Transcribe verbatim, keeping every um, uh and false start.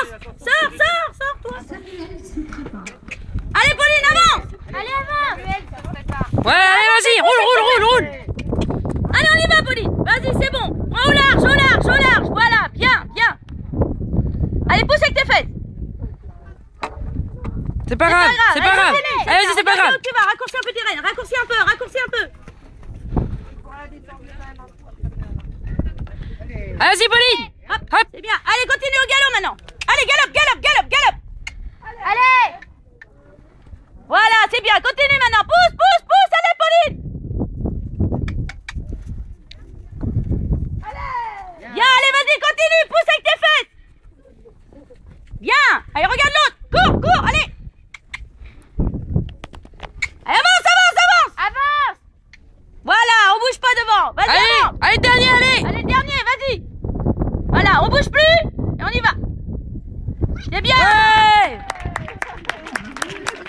Sors, sors, sors, toi. Allez, Pauline, avance. Allez, avance. Ouais, allez, vas-y, roule, roule, roule, roule. Allez, on y va, Pauline. Vas-y, c'est bon. Prends au large, au large, au large. Voilà, bien, bien. Allez, pousse avec tes fesses. C'est pas grave, c'est pas grave. Allez, vas-y, c'est pas grave. Tu vas raccourcir un peu tes rênes. Raccourcis un peu, raccourcis un peu. Allez, vas-y, Pauline. Hop, hop. C'est bien. Allez, continue au galop maintenant. Allez, galope, galope, galope, galope. Allez. Voilà, c'est bien. Continue maintenant. Pousse, pousse, pousse. Allez, Pauline. Bien, allez, vas-y, continue. Pousse avec tes fesses. Bien. Allez, regarde l'autre. Cours, cours, allez. Allez, avance, avance, avance. Avance. Voilà, on bouge pas devant. Vas-y, Allez, avance. allez, dernier, allez. Allez, dernier, vas-y. Voilà, on bouge plus et on y va. C'est bien. Ouais.